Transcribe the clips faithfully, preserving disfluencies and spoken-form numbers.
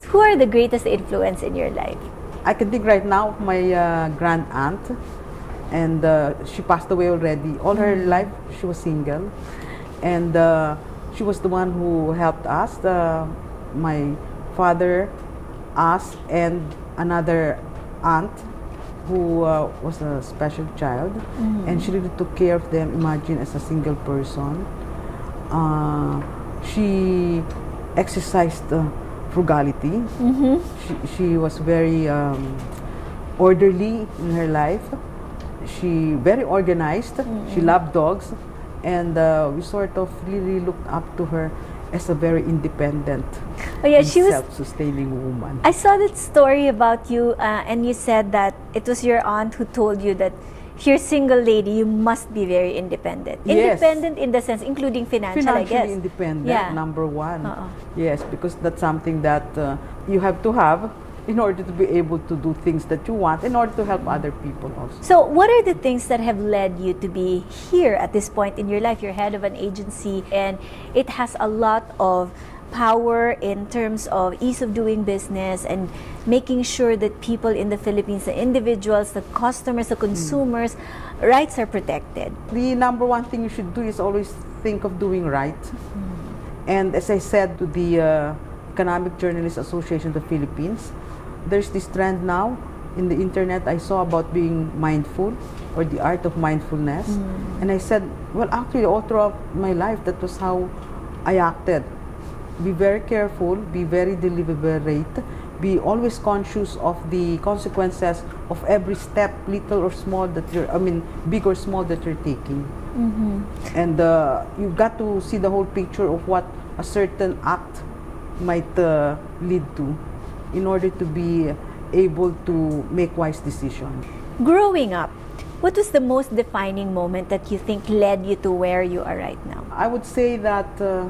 Who are the greatest influence in your life? I can think right now of my uh, grand aunt, and uh, she passed away already. All her life she was single, and uh, she was the one who helped us, uh, my father, us, and another aunt who uh, was a special child, mm-hmm. and she really took care of them. Imagine, as a single person, uh, she exercised uh, frugality. Mm-hmm. She, she was very um, orderly in her life. She very organized. Mm-hmm. She loved dogs, and uh, we sort of really looked up to her as a very independent, oh, yeah, she was self-sustaining woman. I saw that story about you, uh, and you said that it was your aunt who told you that if you're a single lady, you must be very independent. Yes. Independent in the sense, including financial, Financially I guess. independent, yeah. number one. Uh-uh. Yes, because that's something that uh, you have to have in order to be able to do things that you want, in order to help other people also. So what are the things that have led you to be here at this point in your life? You're head of an agency, and it has a lot of power in terms of ease of doing business and making sure that people in the Philippines, the individuals, the customers, the consumers, mm. rights are protected. The number one thing you should do is always think of doing right. Mm. And as I said to the uh, Economic Journalists Association of the Philippines, there's this trend now in the internet I saw about being mindful, or the art of mindfulness. Mm. And I said, well, actually, all throughout my life, that was how I acted. Be very careful, be very deliberate, be always conscious of the consequences of every step, little or small, that you're, I mean, big or small, that you're taking. Mm-hmm. And uh, you've got to see the whole picture of what a certain act might uh, lead to, in order to be able to make wise decisions. Growing up, what was the most defining moment that you think led you to where you are right now? I would say that uh,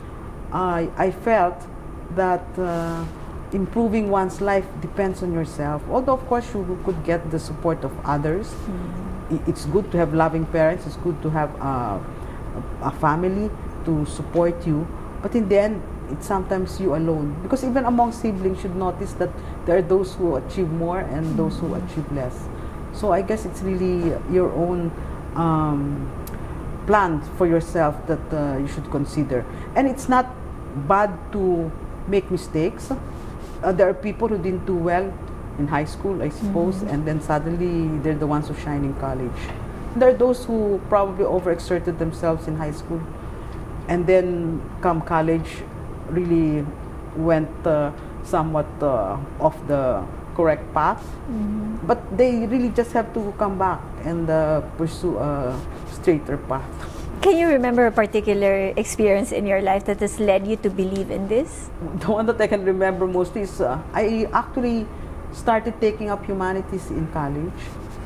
I, I felt that uh, improving one's life depends on yourself. Although, of course, you could get the support of others. Mm-hmm. It's good to have loving parents. It's good to have uh, a family to support you. But in the end, it's sometimes you alone, because even among siblings, you should notice that there are those who achieve more and mm-hmm. those who achieve less. So I guess it's really your own um, plan for yourself that uh, you should consider. And it's not bad to make mistakes. Uh, there are people who didn't do well in high school, I suppose, mm-hmm. and then suddenly they're the ones who shine in college. There are those who probably overexerted themselves in high school, and then come college, really went uh, somewhat uh, off the correct path. Mm-hmm. But they really just have to come back and uh, pursue a straighter path. Can you remember a particular experience in your life that has led you to believe in this? The one that I can remember mostly is uh, I actually started taking up humanities in college,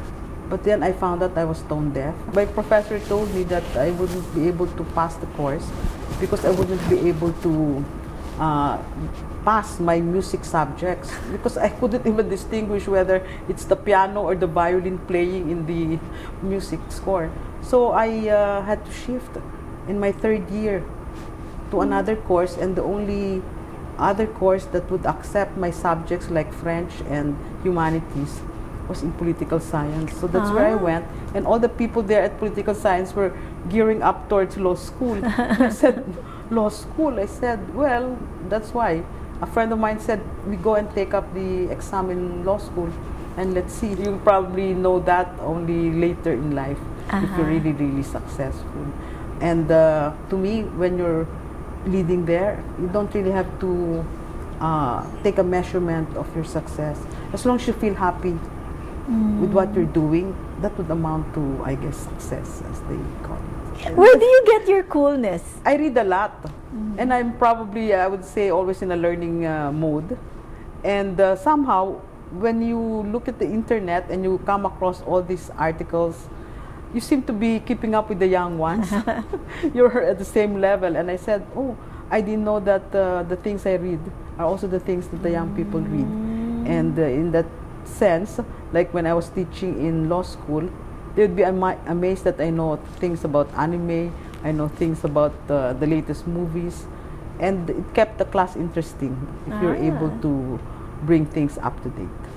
but then I found out I was tone deaf. My professor told me that I wouldn't be able to pass the course because I wouldn't be able to uh, pass my music subjects, because I couldn't even distinguish whether it's the piano or the violin playing in the music score. So I uh, had to shift in my third year to another course, and the only other course that would accept my subjects like French and humanities was in political science. So that's ah. where I went, and all the people there at political science were gearing up towards law school. I said, law school? I said, well, that's why. A friend of mine said, we go and take up the exam in law school, and let's see. You'll probably know that only later in life, uh-huh. if you're really, really successful. And uh, to me, when you're leading there, you don't really have to uh, take a measurement of your success. As long as you feel happy mm. with what you're doing, that would amount to, I guess, success, as they call it. Where do you get your coolness? I read a lot. Mm-hmm. And I'm probably, I would say, always in a learning uh, mode. And uh, somehow, when you look at the internet and you come across all these articles, you seem to be keeping up with the young ones. You're at the same level. And I said, oh, I didn't know that uh, the things I read are also the things that the young people read. And uh, in that sense, like when I was teaching in law school, they'd be ama amazed that I know things about anime, I know things about uh, the latest movies. and it kept the class interesting if you're Ah. able to bring things up to date.